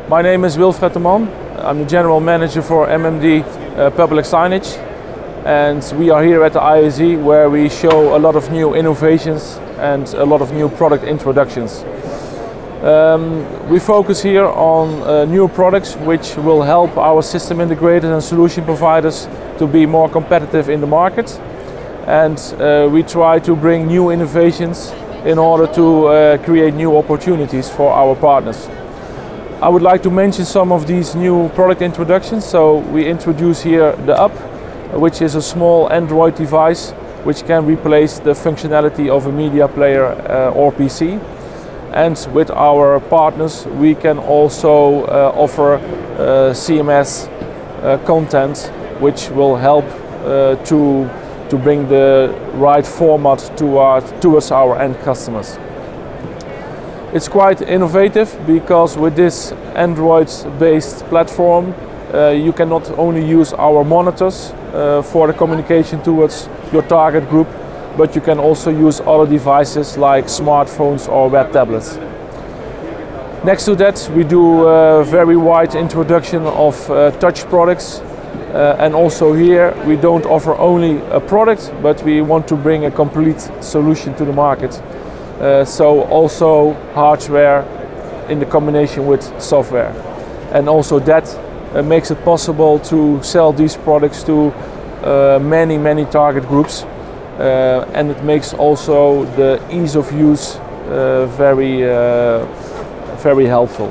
My name is Wilfred de Man. I'm the General Manager for MMD Public Signage, and we are here at the ISE where we show a lot of new innovations and a lot of new product introductions. We focus here on new products which will help our system integrators and solution providers to be more competitive in the market, and we try to bring new innovations in order to create new opportunities for our partners. I would like to mention some of these new product introductions. So we introduce here the UP, which is a small Android device which can replace the functionality of a media player or PC. And with our partners we can also offer CMS content which will help to bring the right format towards our end customers. It's quite innovative because with this Android-based platform you can not only use our monitors for the communication towards your target group, but you can also use other devices like smartphones or web tablets. Next to that, we do a very wide introduction of touch products, and also here we don't offer only a product, but we want to bring a complete solution to the market. So also hardware in the combination with software, and also that makes it possible to sell these products to many target groups. And it makes also the ease of use very helpful.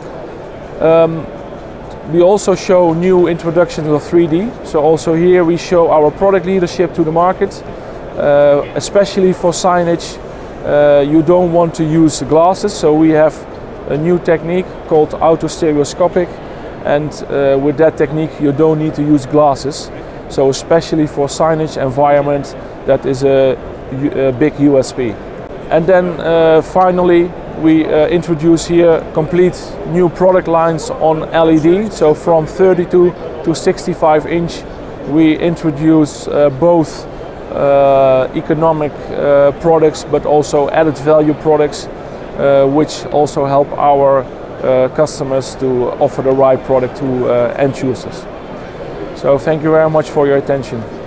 We also show new introductions of 3D. So also here we show our product leadership to the market, especially for signage. You don't want to use glasses, so we have a new technique called autostereoscopic, and with that technique you don't need to use glasses. So especially for signage environment, that is a big USP. And then finally we introduce here complete new product lines on LED. So from 32 to 65 inch we introduce both economic products but also added value products which also help our customers to offer the right product to end users. So thank you very much for your attention.